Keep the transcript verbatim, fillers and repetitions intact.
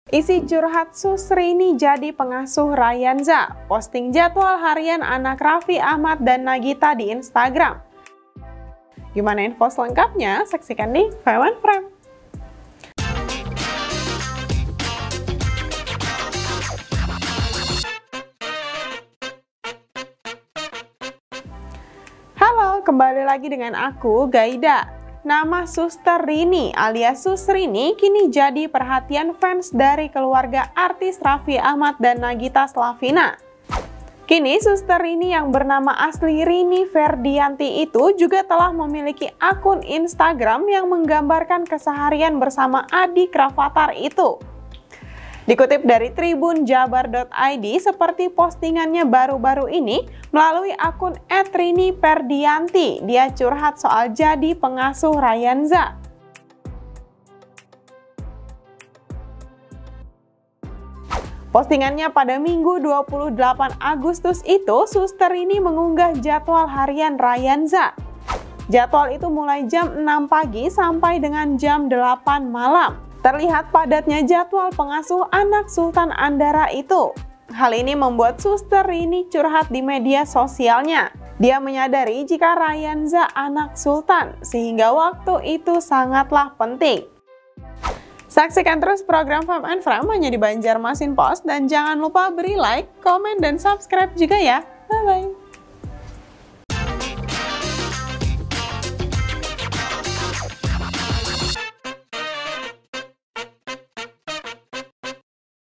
Isi curhat Susrini jadi pengasuh Ryanza, posting jadwal harian anak Raffi Ahmad dan Nagita di Instagram. Gimana info selengkapnya? Saksikan di Fem and Frame. Halo, kembali lagi dengan aku, Gaida. Nama Suster Rini alias Susrini kini jadi perhatian fans dari keluarga artis Raffi Ahmad dan Nagita Slavina. Kini Suster Rini yang bernama asli Rini Ferdianti itu juga telah memiliki akun Instagram yang menggambarkan keseharian bersama adik Rafathar itu. Dikutip dari tribun jabar dot i d, seperti postingannya baru-baru ini, melalui akun et rini ferdianti, dia curhat soal jadi pengasuh Ryanza. Postingannya pada Minggu dua puluh delapan Agustus itu, Suster ini mengunggah jadwal harian Ryanza. Jadwal itu mulai jam enam pagi sampai dengan jam delapan malam. Terlihat padatnya jadwal pengasuh anak Sultan Andara itu. Hal ini membuat Suster Rini curhat di media sosialnya. Dia menyadari jika Ryanza anak Sultan, sehingga waktu itu sangatlah penting. Saksikan terus program Fem and Frame hanya di Banjarmasin Post, dan jangan lupa beri like, komen, dan subscribe juga ya. Bye-bye.